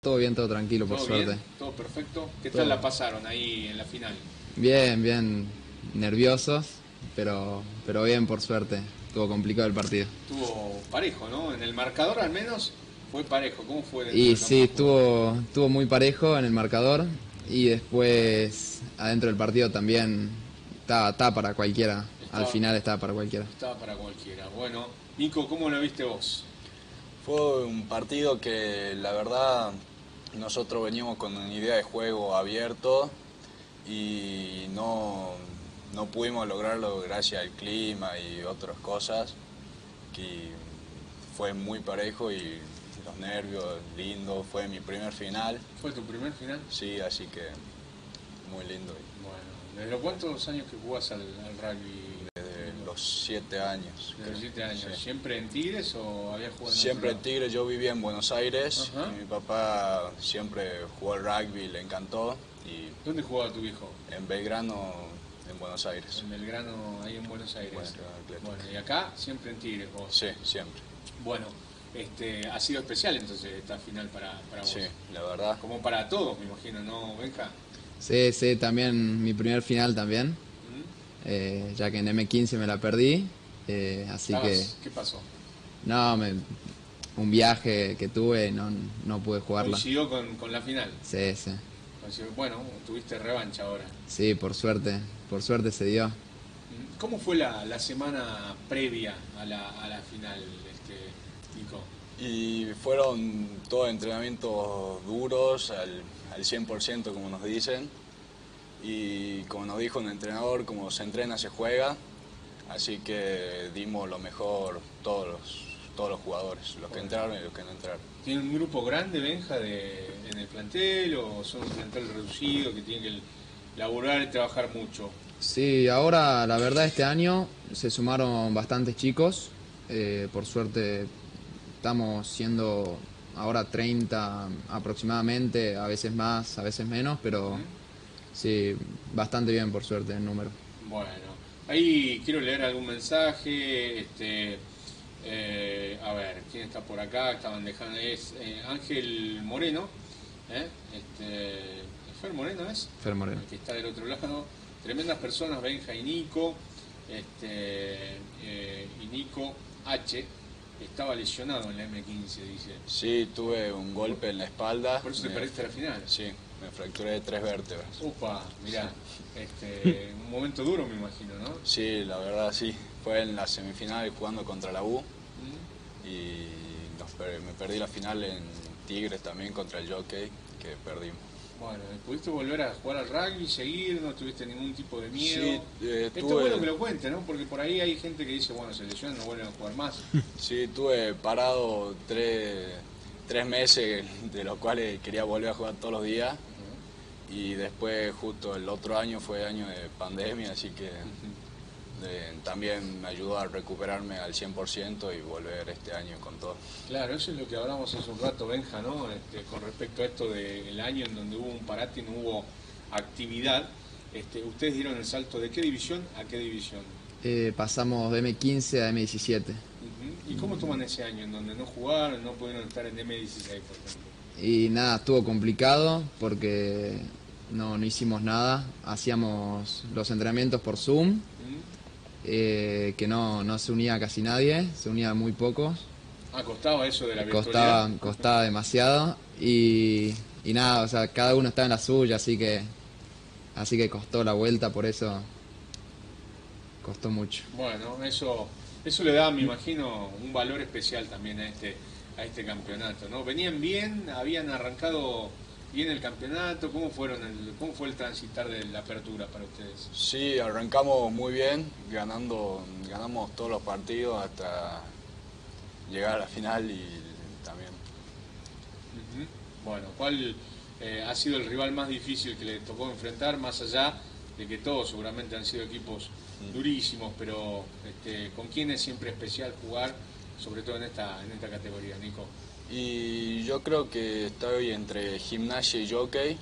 Todo bien, todo tranquilo, por ¿Todo suerte. bien? ¿Todo perfecto? ¿Qué Todo tal la pasaron ahí en la final? bien, bien nerviosos, pero bien, por suerte. Estuvo complicado el partido. Estuvo parejo, ¿no? En el marcador al menos fue parejo. ¿Cómo fue dentro Y del campo sí, de juego? estuvo muy parejo en el marcador y después adentro del partido también estaba para cualquiera. Al Estaba, final estaba para cualquiera. estaba para cualquiera. Bueno, Nico, ¿cómo lo viste vos? Fue un partido que la verdad nosotros veníamos con una idea de juego abierto y no pudimos lograrlo gracias al clima y otras cosas, que fue muy parejo y los nervios, lindo, fue mi primer final, ¿Fue tu primer final? sí, así que muy lindo. Bueno, ¿desde los cuántos años que jugás al rugby? Desde los 7 años. Desde los 7 años. Sí. ¿Siempre en Tigres o habías jugado en Siempre otro en lado? Tigre, yo vivía en Buenos Aires Ajá. y mi papá siempre jugó al rugby, le encantó y ¿Dónde jugaba tu hijo? en Belgrano, en Buenos Aires. En Belgrano, ahí en Buenos Aires. Bueno, Atlético. Bueno, y acá siempre en Tigres vos. Sí, siempre. Bueno, ha sido especial entonces esta final para vos. Sí, la verdad. Como para todos, me imagino, ¿no, Benja? Sí, sí, también mi primer final también, ya que en M15 me la perdí, así que ¿Qué pasó? no, un viaje que tuve, no pude jugarla. Coincidió con la final. Sí, sí. Bueno, tuviste revancha ahora. Sí, por suerte se dio. ¿Cómo fue la semana previa a la final, Nico? Y fueron todos entrenamientos duros, al 100% como nos dicen. Y como nos dijo un entrenador, como se entrena se juega. Así que dimos lo mejor todos los jugadores, los que entraron y los que no entraron. ¿Tiene un grupo grande, Benja, en el plantel o son un plantel reducido que tiene que laburar y trabajar mucho? Sí, ahora la verdad este año se sumaron bastantes chicos. Por suerte estamos siendo ahora 30 aproximadamente, a veces más, a veces menos, pero sí, bastante bien por suerte el número. Bueno, ahí quiero leer algún mensaje. A ver, ¿quién está por acá? Estaban dejando, es Ángel Moreno. ¿eh? Fer Moreno es, Fer Moreno. el que está del otro lado. Tremendas personas, Benja y Nico. Y Nico H. Estaba lesionado en la M15, dice. Sí, tuve un golpe en la espalda. Por eso te perdiste la final. Sí, me fracturé 3 vértebras. Upa, mirá, un momento duro me imagino, ¿no? Sí, la verdad sí. Fue en la semifinal jugando contra la U y me perdí la final en Tigres también contra el Jockey, que perdimos. Bueno, ¿pudiste volver a jugar al rugby, seguir? ¿No tuviste ningún tipo de miedo? Sí, Esto es bueno que lo cuente, ¿no? Porque por ahí hay gente que dice, bueno, se lesionan, no vuelven a jugar más. Sí, tuve parado 3 meses, de los cuales quería volver a jugar todos los días. Y después justo el otro año fue año de pandemia, así que también me ayudó a recuperarme al 100% y volver este año con todo. Claro, eso es lo que hablamos hace un rato, Benja, ¿no? Con respecto a esto del año en donde hubo un parate y no hubo actividad. Ustedes dieron el salto de qué división a qué división. Pasamos de M15 a M17. ¿Y cómo toman ese año en donde no jugaron, no pudieron estar en M16, por ejemplo? Y nada, estuvo complicado porque no hicimos nada. Hacíamos los entrenamientos por Zoom, que no se unía casi nadie, se unía muy pocos. Costaba eso de la virtualidad. Costaba demasiado y nada, o sea, cada uno estaba en la suya, así que costó la vuelta, por eso costó mucho. Bueno, eso le da, me imagino, un valor especial también a este campeonato, ¿no? ¿Venían bien? ¿Habían arrancado bien el campeonato? ¿Cómo fue el transitar de la apertura para ustedes? Sí, arrancamos muy bien, ganamos todos los partidos hasta llegar a la final y también. Bueno, ¿cuál ha sido el rival más difícil que le tocó enfrentar, más allá de que todos seguramente han sido equipos durísimos, pero ¿con quién es siempre especial jugar, sobre todo en esta categoría, Nico? Y yo creo que estoy entre Gimnasia y Jockey.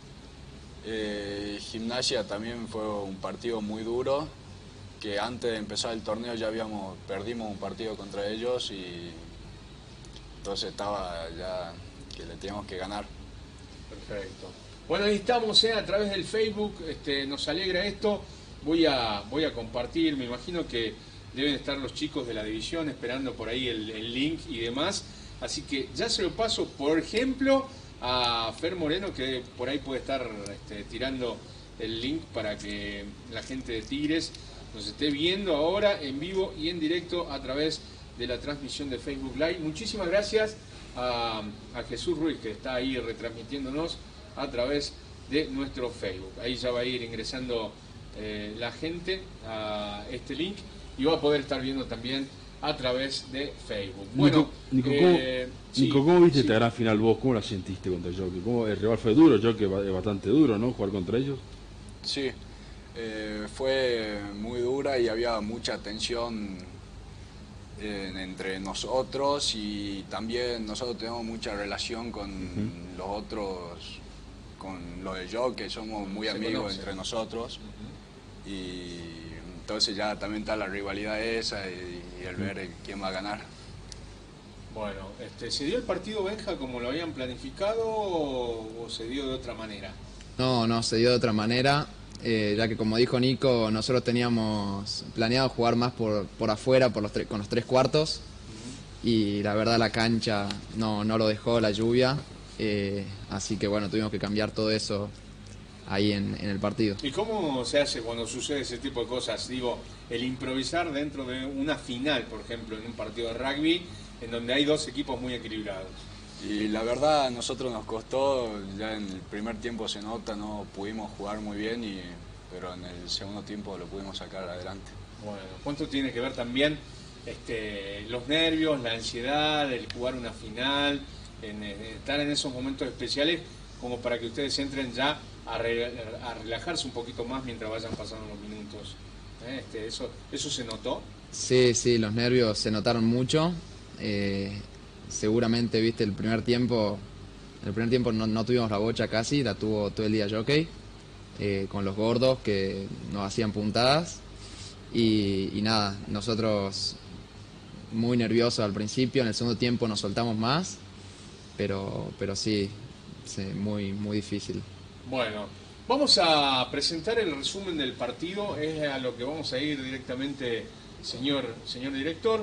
Gimnasia también fue un partido muy duro, que antes de empezar el torneo perdimos un partido contra ellos y entonces estaba ya que le teníamos que ganar. Perfecto. Bueno, ahí estamos a través del Facebook, nos alegra esto. Voy a compartir, me imagino que deben estar los chicos de la división esperando por ahí el link y demás. Así que ya se lo paso, por ejemplo, a Fer Moreno, que por ahí puede estar tirando el link para que la gente de Tigres nos esté viendo ahora en vivo y en directo a través de la transmisión de Facebook Live. Muchísimas gracias a Jesús Ruiz, que está ahí retransmitiéndonos a través de nuestro Facebook. Ahí ya va a ir ingresando la gente a este link y va a poder estar viendo también a través de Facebook. Bueno, Nico, ¿cómo viste esta gran final vos? ¿Cómo la sentiste contra el Jockey? El rival fue duro, el Jockey es bastante duro, ¿no? Jugar contra ellos. Sí, fue muy dura y había mucha tensión entre nosotros, y también nosotros tenemos mucha relación con los otros, con los de Jockey, somos muy amigos entre nosotros. Y entonces ya también está la rivalidad esa y el ver quién va a ganar. Bueno, ¿se dio el partido, Benja, como lo habían planificado o se dio de otra manera? No, se dio de otra manera, ya que como dijo Nico, nosotros teníamos planeado jugar más por afuera con los 3 cuartos, y la verdad la cancha no lo dejó, la lluvia, así que bueno, tuvimos que cambiar todo eso ahí en el partido. ¿Y cómo se hace cuando sucede ese tipo de cosas? Digo, el improvisar dentro de una final, por ejemplo, en un partido de rugby, en donde hay 2 equipos muy equilibrados. Y la verdad a nosotros nos costó, ya en el primer tiempo se nota, no pudimos jugar muy bien, pero en el segundo tiempo lo pudimos sacar adelante. Bueno, ¿cuánto tiene que ver también los nervios, la ansiedad, el jugar una final, estar en esos momentos especiales, como para que ustedes entren ya a relajarse un poquito más mientras vayan pasando los minutos? ¿Eso se notó? Sí, los nervios se notaron mucho. Seguramente viste el primer tiempo no tuvimos la bocha casi, la tuvo todo el día Jockey, con los gordos que nos hacían puntadas, y nada, nosotros muy nerviosos al principio, en el segundo tiempo nos soltamos más, pero sí, muy difícil. Bueno, vamos a presentar el resumen del partido, es a lo que vamos a ir directamente, señor director,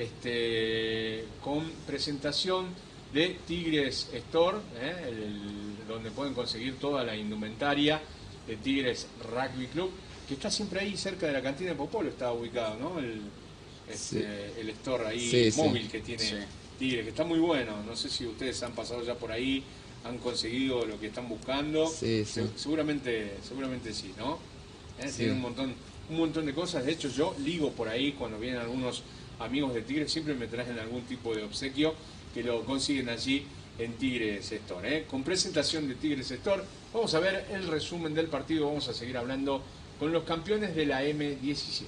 con presentación de Tigres Store, donde pueden conseguir toda la indumentaria de Tigres Rugby Club, que está siempre ahí cerca de la cantina de Popolo, está ubicado, ¿no? El store ahí móvil que tiene Tigres, que está muy bueno. No sé si ustedes han pasado ya por ahí, han conseguido lo que están buscando. Seguramente sí, ¿no? Tiene un montón de cosas. De hecho, yo ligo por ahí cuando vienen algunos amigos de Tigres, siempre me traen algún tipo de obsequio que lo consiguen allí en Tigres Store. Con presentación de Tigres Store, vamos a ver el resumen del partido. Vamos a seguir hablando con los campeones de la M17.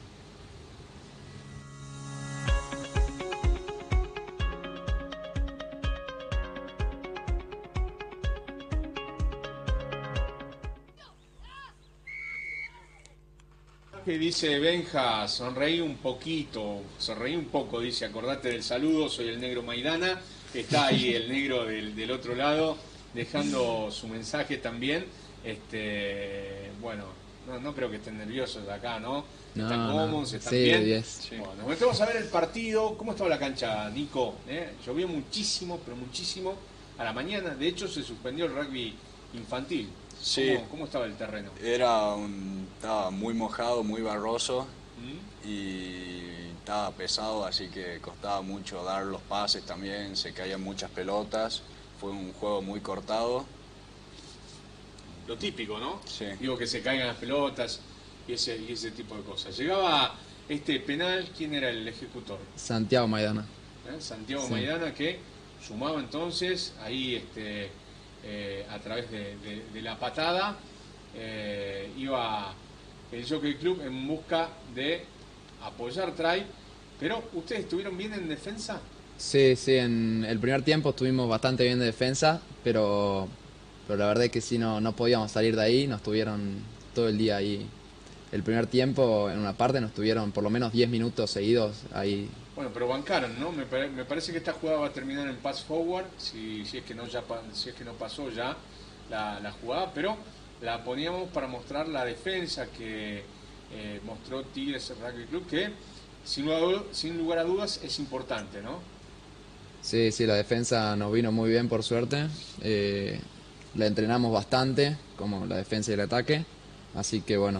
Que dice Benja, sonreí un poco, dice, acordate del saludo, soy el negro Maidana, está ahí el negro del otro lado, dejando su mensaje también. Bueno, no creo que estén nerviosos de acá, ¿no? Están cómodos, están bien. Sí. Bueno, vamos a ver el partido. ¿Cómo estaba la cancha, Nico? Llovió muchísimo, pero muchísimo a la mañana, de hecho se suspendió el rugby infantil. Sí. ¿Cómo estaba el terreno? Estaba muy mojado, muy barroso, y estaba pesado, así que costaba mucho dar los pases también, se caían muchas pelotas, fue un juego muy cortado. Lo típico, ¿no? Sí. Digo, que se caigan las pelotas y ese tipo de cosas. Llegaba este penal, ¿quién era el ejecutor? Santiago Maidana. Santiago Maidana, que sumaba entonces ahí a través de la patada, iba el Jockey Club en busca de apoyar try, pero ¿ustedes estuvieron bien en defensa? Sí, en el primer tiempo estuvimos bastante bien de defensa, pero la verdad es que sí no podíamos salir de ahí, nos tuvieron todo el día ahí. El primer tiempo, en una parte, nos tuvieron por lo menos 10 minutos seguidos ahí Bueno, pero bancaron, ¿no? Me parece que esta jugada va a terminar en pass forward, si es que no si es que no pasó ya la jugada, pero la poníamos para mostrar la defensa que mostró Tigres Rugby Club, que sin lugar a dudas es importante, ¿no? Sí, sí, la defensa nos vino muy bien por suerte. La entrenamos bastante, como la defensa y el ataque. Así que bueno,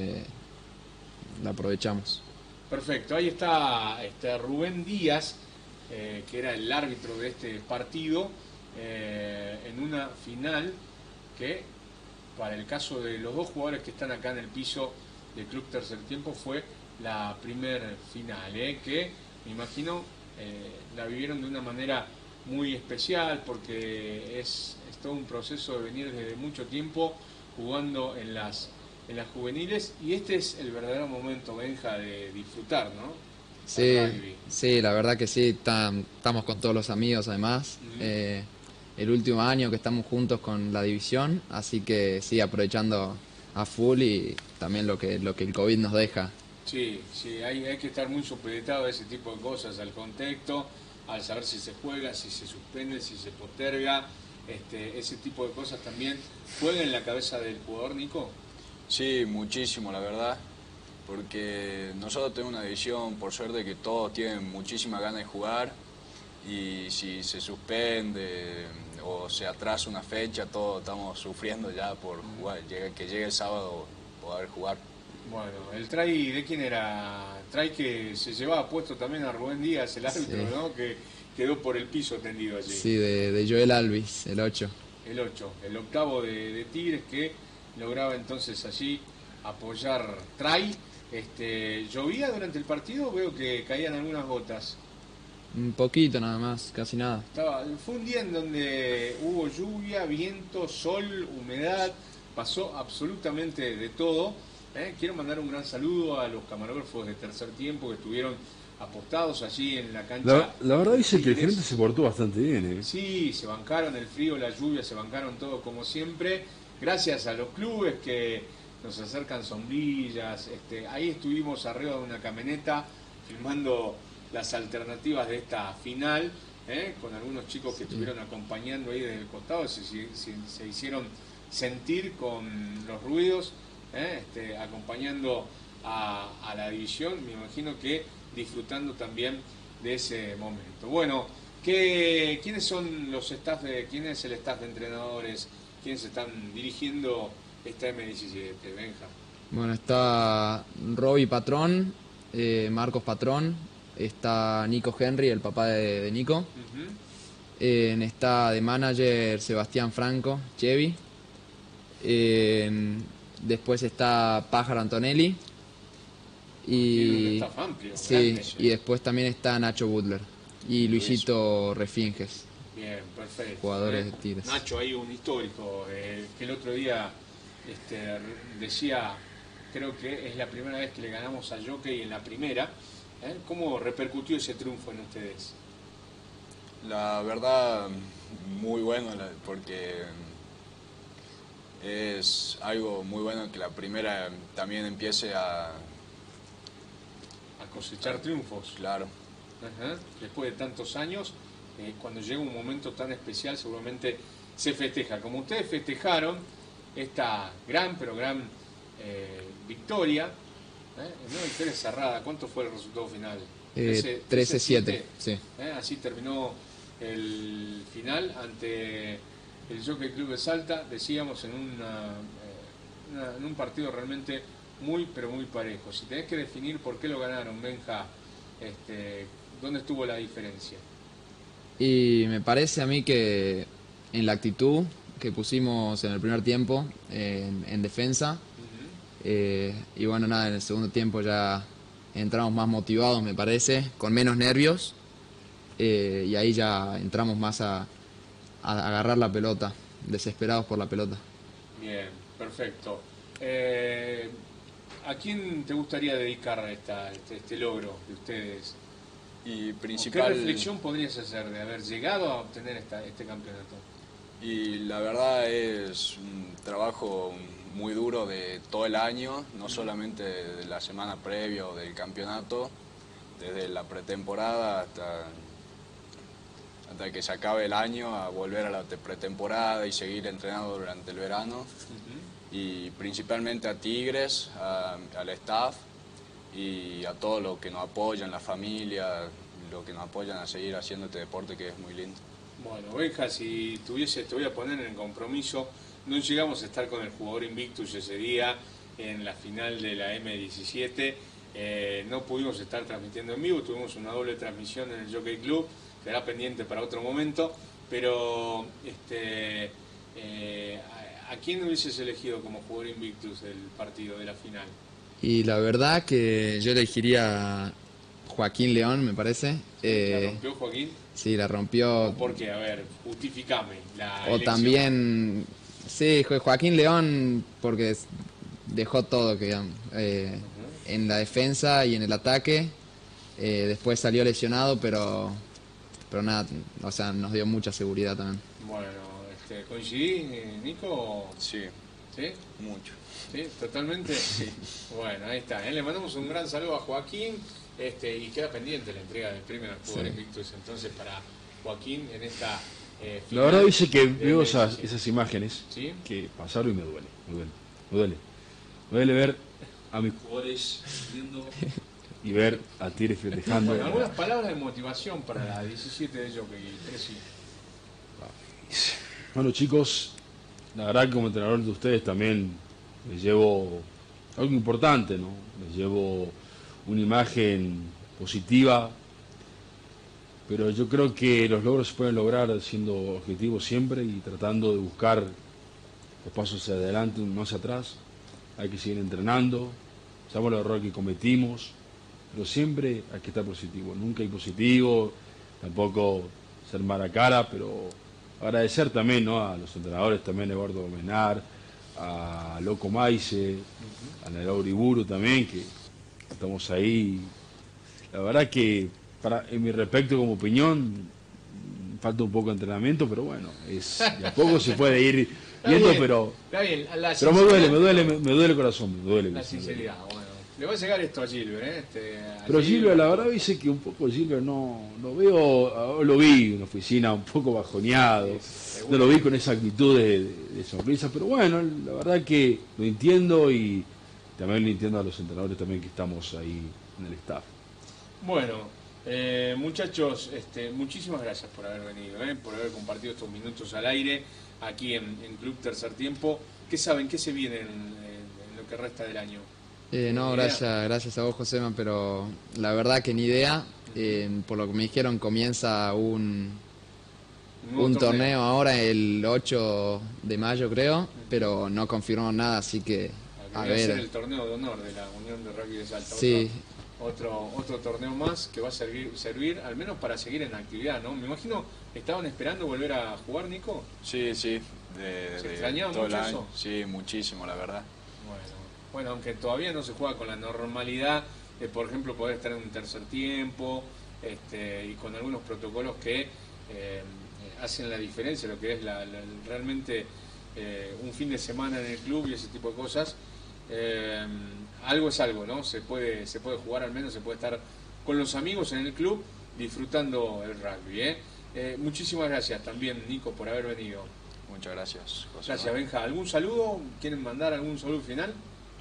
la aprovechamos. Perfecto, ahí está Rubén Díaz, que era el árbitro de este partido, en una final que, para el caso de los dos jugadores que están acá en el piso del Club Tercer Tiempo, fue la primer final, que me imagino la vivieron de una manera muy especial, porque es todo un proceso de venir desde mucho tiempo jugando en las juveniles, y este es el verdadero momento, Benja, de disfrutar, ¿no? Sí, sí, la verdad que sí, estamos con todos los amigos además. El último año que estamos juntos con la división, así que sí, aprovechando a full y también lo que el COVID nos deja. Sí, sí, hay que estar muy supeditado a ese tipo de cosas, al contexto, al saber si se juega, si se suspende, si se posterga, ese tipo de cosas también juegan en la cabeza del jugador, Nico. Sí, muchísimo, la verdad, porque nosotros tenemos una división, por suerte, que todos tienen muchísimas ganas de jugar, y si se suspende o se atrasa una fecha, todos estamos sufriendo ya por jugar, que llegue el sábado poder jugar. Bueno, el try, ¿de quién era? Try que se llevaba puesto también a Rubén Díaz, el árbitro, Sí, ¿no? Que quedó por el piso tendido allí. sí, de Joel Alvis, el 8. El 8, el octavo de Tigres, que lograba entonces allí apoyar Try. Llovía durante el partido, veo que caían algunas gotas. Un poquito nada más, casi nada. Fue un día en donde hubo lluvia, viento, sol, humedad, pasó absolutamente de todo. Quiero mandar un gran saludo a los camarógrafos de Tercer Tiempo que estuvieron apostados allí en la cancha. La verdad dice que el Tigres. gerente se portó bastante bien, ¿eh? Sí, se bancaron el frío, la lluvia, se bancaron todo como siempre. Gracias a los clubes que nos acercan sombrillas. Ahí estuvimos arriba de una camioneta filmando las alternativas de esta final, con algunos chicos que estuvieron acompañando ahí desde el costado, se hicieron sentir con los ruidos, acompañando a la división, me imagino que disfrutando también de ese momento. Bueno, ¿quiénes son los staff quién es el staff de entrenadores? ¿Quiénes están dirigiendo esta M17, Benja? Bueno, está Roby Patrón, Marcos Patrón, está Nico Henry, el papá de Nico. Está de manager Sebastián Franco, Chevy. Después está Pájaro Antonelli. Tiene un staff amplio, sí, grande. y después también está Nacho Butler y Luisito Refinges, Bien, perfecto. jugadores de Tigres. Nacho, ahí un histórico, que el otro día decía, creo que es la primera vez que le ganamos a Jockey en la primera. ¿Cómo repercutió ese triunfo en ustedes? La verdad, muy bueno, porque es algo muy bueno que la primera también empiece a cosechar triunfos. Claro. Ajá. Después de tantos años, cuando llega un momento tan especial, seguramente se festeja. Como ustedes festejaron esta gran, pero gran victoria, una victoria cerrada. ¿Cuánto fue el resultado final? 13-7, sí. Así terminó el final ante el Jockey Club de Salta, decíamos, en un partido realmente muy, pero muy parejo. Si tenés que definir por qué lo ganaron, Benja, ¿dónde estuvo la diferencia? Y me parece a mí que en la actitud que pusimos en el primer tiempo, en defensa, y bueno, nada, en el segundo tiempo ya entramos más motivados, me parece, con menos nervios, y ahí ya entramos más a agarrar la pelota, desesperados por la pelota. Bien, perfecto. ¿A quién te gustaría dedicar este logro de ustedes? Y ¿Qué principal, reflexión podrías hacer de haber llegado a obtener este campeonato? y la verdad es un trabajo muy duro de todo el año, no solamente de la semana previa o del campeonato, desde la pretemporada hasta que se acabe el año, a volver a la pretemporada y seguir entrenando durante el verano. Y principalmente a Tigres, al staff y a todos los que nos apoyan, la familia, los que nos apoyan a seguir haciendo este deporte que es muy lindo. Bueno, Benja, si te voy a poner en compromiso, no llegamos a estar con el jugador Invictus ese día en la final de la M17, no pudimos estar transmitiendo en vivo, tuvimos una doble transmisión en el Jockey Club, quedará pendiente para otro momento, pero ¿a quién hubieses elegido como jugador Invictus del partido de la final? Y la verdad que yo elegiría a Joaquín León, me parece. ¿La rompió Joaquín? Sí, la rompió. ¿Por qué? A ver, justificame la O elección. También, sí, Joaquín León, porque dejó todo, digamos, en la defensa y en el ataque. Después salió lesionado, pero nada, o sea, nos dio mucha seguridad también. Bueno, ¿coincidís, Nico? Sí, ¿Sí? mucho. ¿Sí? ¿Totalmente? Sí. Bueno, ahí está. Le mandamos un gran saludo a Joaquín y queda pendiente la entrega del premio al jugador Invictus. Entonces, para Joaquín en esta La final verdad dice que veo del esas imágenes ¿Sí? que pasaron y me duele. Me duele ver a mis jugadores viendo y ver a Tigres festejando. Bueno, algunas palabras de motivación para la 17 de Jockey, Presi. Bueno, chicos, la verdad que como entrenador de ustedes también les llevo algo importante, ¿no? Les llevo una imagen positiva, pero yo creo que los logros se pueden lograr siendo objetivos siempre y tratando de buscar los pasos hacia adelante, no hacia atrás. Hay que seguir entrenando, sabemos los errores que cometimos, pero siempre hay que estar positivo. Nunca hay positivo, tampoco ser mala cara, pero agradecer también, ¿no?, a los entrenadores, también a Eduardo Menar, a Loco Maice, a Nero Uriburu también, que estamos ahí. La verdad que, en mi respecto como opinión, falta un poco de entrenamiento, pero bueno, de a poco se puede ir viendo, pero me duele el corazón, me duele. La sinceridad, bueno. Le va a llegar esto a Gilbert, Pero Gilbert, la verdad, dice que un poco Gilbert no lo vi en la oficina un poco bajoneado, no lo vi con esa actitud de sonrisa, pero bueno, la verdad que lo entiendo y también lo entiendo a los entrenadores también que estamos ahí en el staff. Bueno, muchachos, muchísimas gracias por haber venido, por haber compartido estos minutos al aire aquí en Club Tercer Tiempo. ¿Qué saben? ¿Qué se viene en lo que resta del año? No, gracias a vos, Josema, pero la verdad que ni idea. Por lo que me dijeron, comienza un torneo ahora el 8 de mayo, creo, pero no confirmó nada, así que a ver. El torneo de honor de la Unión de Rugby de Salta. Sí. Otro torneo más que va a servir al menos para seguir en actividad, ¿no? Me imagino, ¿estaban esperando volver a jugar, Nico? Sí. ¿Se extrañaba mucho eso? Sí, muchísimo, la verdad. Bueno, aunque todavía no se juega con la normalidad de, por ejemplo, poder estar en un tercer tiempo y con algunos protocolos que hacen la diferencia, lo que es realmente un fin de semana en el club y ese tipo de cosas. Algo es algo, ¿no? Se puede jugar, al menos se puede estar con los amigos en el club disfrutando el rugby, muchísimas gracias también, Nico, por haber venido. Muchas gracias, José. Gracias, Benja. ¿Algún saludo? ¿Quieren mandar algún saludo final?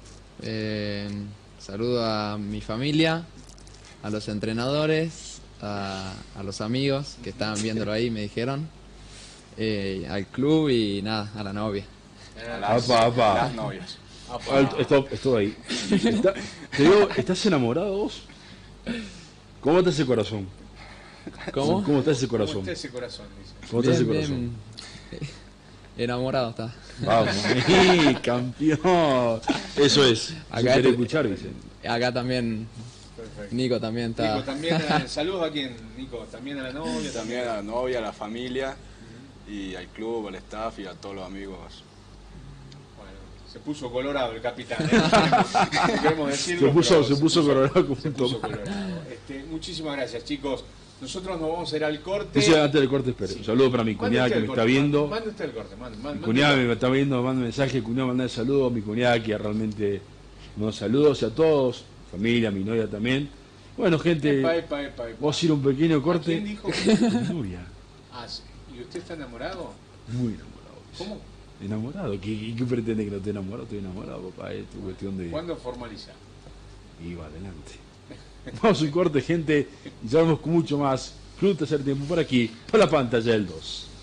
Saludo a mi familia, a los entrenadores, a los amigos que estaban viéndolo ahí, me dijeron, al club y nada, a la novia. Las novias. Estoy ahí. Te digo, ¿estás enamorado vos? ¿Cómo está ese corazón? ¿Cómo está ese corazón? ¿Cómo está ese corazón? Dice. ¿Cómo está ese corazón? Enamorado está. Vamos, campeón. Eso es. Acá quiere escuchar, dicen. Acá también. Perfecto. Nico también está. Nico también, saludos a quién, Nico, también a la novia. También a la novia, a la familia y al club, al staff y a todos los amigos. Bueno, se puso colorado el capitán, no queremos decirlo, se puso colorado como un colorado. Muchísimas gracias, chicos. Nosotros nos vamos a ir al corte. Dice antes del corte, espere. Un saludo para mi cuñada que me está viendo. Mande usted el corte, mi cuñada me está viendo, manda un mensaje, cuñada manda saludos, mi cuñada que realmente nos saludos a todos, familia, mi novia también. Bueno, gente, Epa. vamos a ir a un pequeño corte. ¿A quién dijo? Nuria, Ah, sí. ¿Y usted está enamorado? muy enamorado. ¿Cómo? ¿Enamorado? ¿Qué pretende que no esté enamorado? Estoy enamorado, papá. Es cuestión de... ¿Cuándo formaliza? Y va adelante. Vamos a un corte, gente, y ya vamos con mucho más. Club Tercer Tiempo por aquí, por la pantalla del 2.